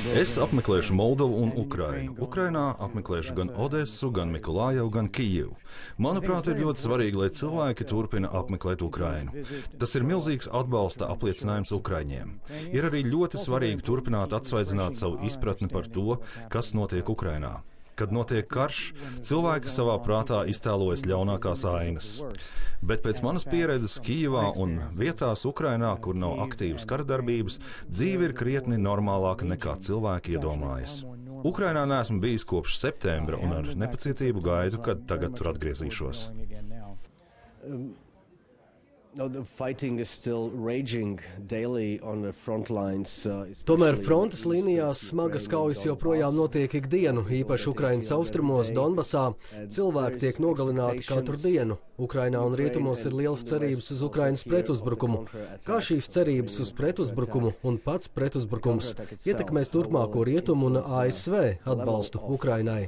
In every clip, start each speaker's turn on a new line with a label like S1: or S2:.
S1: Es apmeklēšu Moldovu un Ukrainu. Ukrainā apmeklēšu gan Odesu, gan Mikolājevu, gan Kijivu. Manuprāt, ir ļoti svarīgi, lai cilvēki turpina apmeklēt Ukrainu. Tas ir milzīgs atbalsta apliecinājums Ukraiņiem. Ir arī ļoti svarīgi turpināt atsvaidzināt savu izpratni par to, kas notiek Ukrainā. Kad notiek karš, cilvēki savā prātā iztēlojas ļaunākās ainas. Bet pēc manas pieredzes Kijivā un vietās Ukrainā, kur nav aktīvas karadarbības, dzīve ir krietni normālāka nekā cilvēki iedomājas. Ukrainā neesmu bijis kopš septembra un ar nepacietību gaidu, kad tagad tur atgriezīšos.
S2: Tomēr frontes līnijās smagas kaujas joprojām notiek ikdienu, īpaši Ukrainas austrumos, Donbasā. Cilvēki tiek nogalināti katru dienu. Ukrainā un rietumos ir liels cerības uz Ukrainas pretuzbrukumu. Kā šīs cerības uz pretuzbrukumu un pats pretuzbrukums ietekmēs turpmāko rietumu un ASV atbalstu Ukrainai?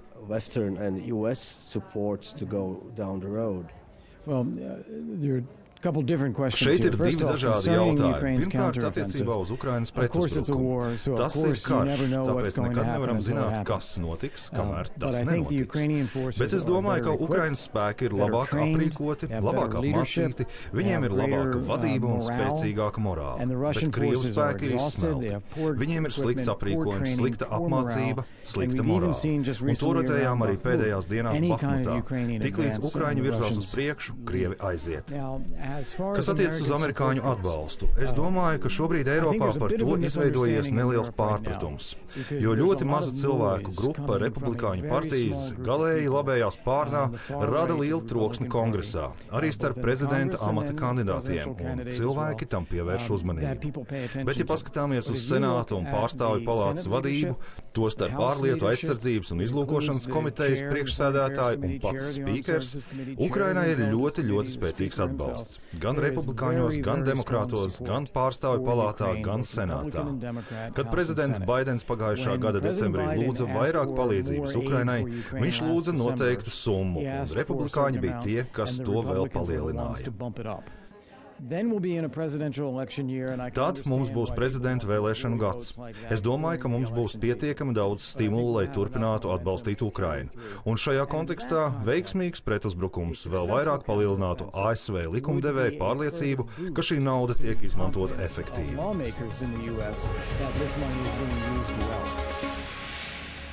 S1: Šeit ir divi dažādi jautājumi. Pirmkārt, attiecībā uz Ukrainas pretuzbrukumu. Tas ir karš, tāpēc nekad nevaram zināt, kas notiks, kamēr tas nenotiks. Bet es domāju, ka Ukrainas spēki ir labāk aprīkoti, labāk apmācīti, viņiem ir labāka vadība un spēcīgāka morāla. Bet Krievu spēki ir izsmelti. Viņiem ir slikts aprīkojums, slikta apmācība, slikta morāla. Un to redzējām arī pēdējās dienās Bahmutā. Tiklīdz Ukraiņi virzās uz priekšu, Krievi aiziet. Kas attiecas uz amerikāņu atbalstu, es domāju, ka šobrīd Eiropā par to izveidojies neliels pārpratums, jo ļoti maza cilvēku grupa republikāņu partijas galēji labējā spārnā rada lielu troksni kongresā, arī starp prezidenta amata kandidātiem, un cilvēki tam pievērš uzmanību. Bet, ja paskatāmies uz Senāta un pārstāvju palātas vadību, tostarp ārlietu aizsardzības un izlūkošanas komitejas priekšsēdētāju un pats spīkers, Ukrainai ir ļoti, ļoti spēcīgs atbalsts. Gan republikāņos, gan demokrātos, gan pārstāvju palātā, gan senātā. Kad prezidents Baidens pagājušā gada decembrī lūdza vairāk palīdzības Ukrainai, viņš lūdza noteiktu summu, un republikāņi bija tie, kas to vēl palielināja. Tad mums būs prezidenta vēlēšanu gads. Es domāju, ka mums būs pietiekami daudz stimulu, lai turpinātu atbalstīt Ukrainu. Un šajā kontekstā veiksmīgs pretuzbrukums vēl vairāk palielinātu ASV likumdevēju pārliecību, ka šī nauda tiek izmantota efektīvi.